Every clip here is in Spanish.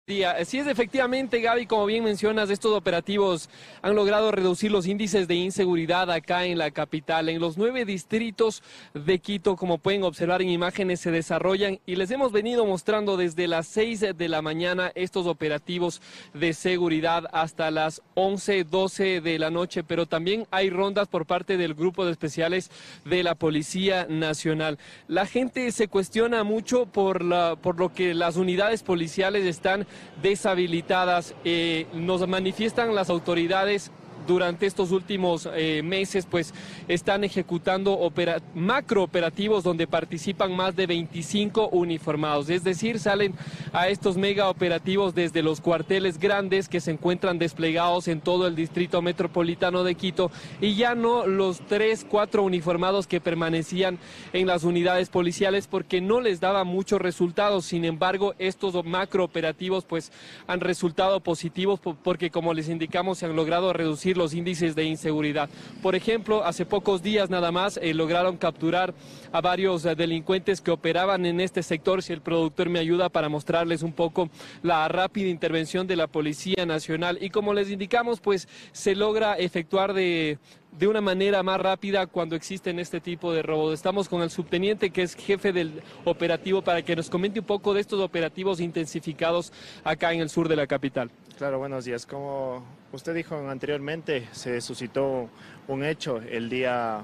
Así es, efectivamente, Gaby, como bien mencionas, estos operativos han logrado reducir los índices de inseguridad acá en la capital. En los 9 distritos de Quito, como pueden observar en imágenes, se desarrollan y les hemos venido mostrando desde las 6 de la mañana estos operativos de seguridad hasta las 11, 12 de la noche, pero también hay rondas por parte del grupo de especiales de la Policía Nacional. La gente se cuestiona mucho por lo que las unidades policiales están deshabilitadas. Nos manifiestan las autoridades durante estos últimos meses, pues están ejecutando macrooperativos donde participan más de 25 uniformados, es decir, salen a estos mega operativos desde los cuarteles grandes que se encuentran desplegados en todo el distrito metropolitano de Quito y ya no los 3, 4 uniformados que permanecían en las unidades policiales porque no les daba muchos resultados. Sin embargo, estos macrooperativos pues han resultado positivos porque, como les indicamos, se han logrado reducir los índices de inseguridad. Por ejemplo, hace pocos días nada más lograron capturar a varios delincuentes que operaban en este sector. Si el productor me ayuda para mostrarles un poco la rápida intervención de la Policía Nacional. Y como les indicamos, pues se logra efectuar de una manera más rápida cuando existen este tipo de robos. Estamos con el subteniente, que es jefe del operativo, para que nos comente un poco de estos operativos intensificados acá en el sur de la capital. Claro, buenos días. Como usted dijo anteriormente, se suscitó un hecho el día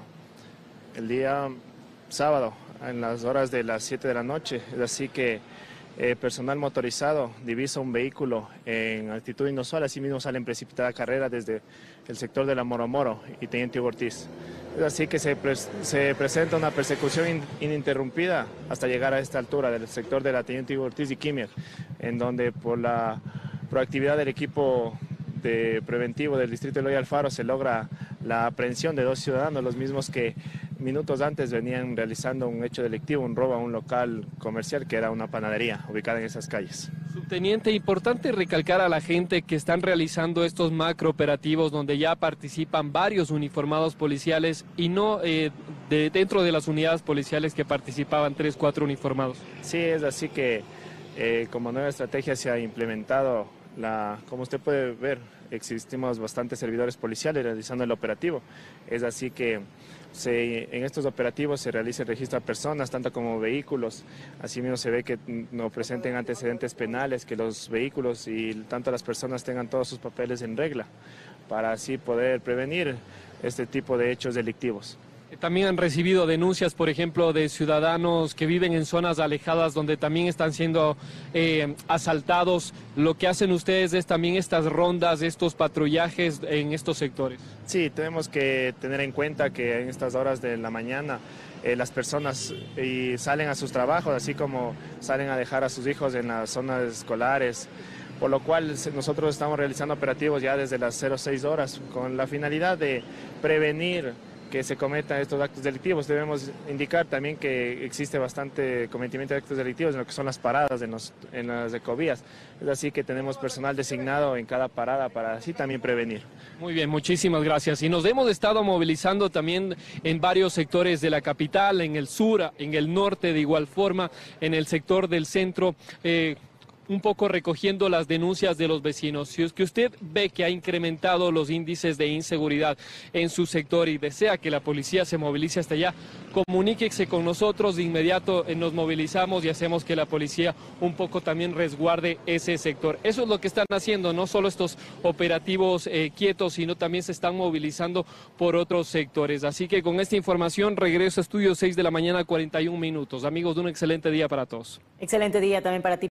sábado, en las horas de las 7 de la noche. Es así que personal motorizado divisa un vehículo en actitud inusual, así mismo sale en precipitada carrera desde el sector de la Moro y Teniente Hugo Ortiz. Es así que se presenta una persecución ininterrumpida hasta llegar a esta altura del sector de la Teniente Hugo Ortiz y Quimier, en donde por la proactividad del equipo preventivo del distrito de Eloy Alfaro se logra la aprehensión de 2 ciudadanos, los mismos que minutos antes venían realizando un hecho delictivo, un robo a un local comercial que era una panadería ubicada en esas calles. Subteniente, importante recalcar a la gente que están realizando estos macrooperativos donde ya participan varios uniformados policiales y no dentro de las unidades policiales que participaban 3, 4 uniformados. Sí, es así que como nueva estrategia se ha implementado como usted puede ver, existimos bastantes servidores policiales realizando el operativo. Es así que en estos operativos se realiza el registro a personas, tanto como vehículos. Asimismo se ve que no presenten antecedentes penales, que los vehículos y tanto las personas tengan todos sus papeles en regla, para así poder prevenir este tipo de hechos delictivos. También han recibido denuncias, por ejemplo, de ciudadanos que viven en zonas alejadas donde también están siendo asaltados. Lo que hacen ustedes es también estas rondas, estos patrullajes en estos sectores. Sí, tenemos que tener en cuenta que en estas horas de la mañana las personas salen a sus trabajos, así como salen a dejar a sus hijos en las zonas escolares, por lo cual nosotros estamos realizando operativos ya desde las 06 horas con la finalidad de prevenir que se cometan estos actos delictivos. Debemos indicar también que existe bastante cometimiento de actos delictivos en lo que son las paradas en las ecovías. Es así que tenemos personal designado en cada parada para así también prevenir. Muy bien, muchísimas gracias. Y nos hemos estado movilizando también en varios sectores de la capital, en el sur, en el norte de igual forma, en el sector del centro, un poco recogiendo las denuncias de los vecinos. Si es que usted ve que ha incrementado los índices de inseguridad en su sector y desea que la policía se movilice hasta allá, comuníquese con nosotros, de inmediato nos movilizamos y hacemos que la policía un poco también resguarde ese sector. Eso es lo que están haciendo, no solo estos operativos quietos, sino también se están movilizando por otros sectores. Así que con esta información regreso a estudio 6 de la mañana, 41 minutos. Amigos, un excelente día para todos. Excelente día también para ti.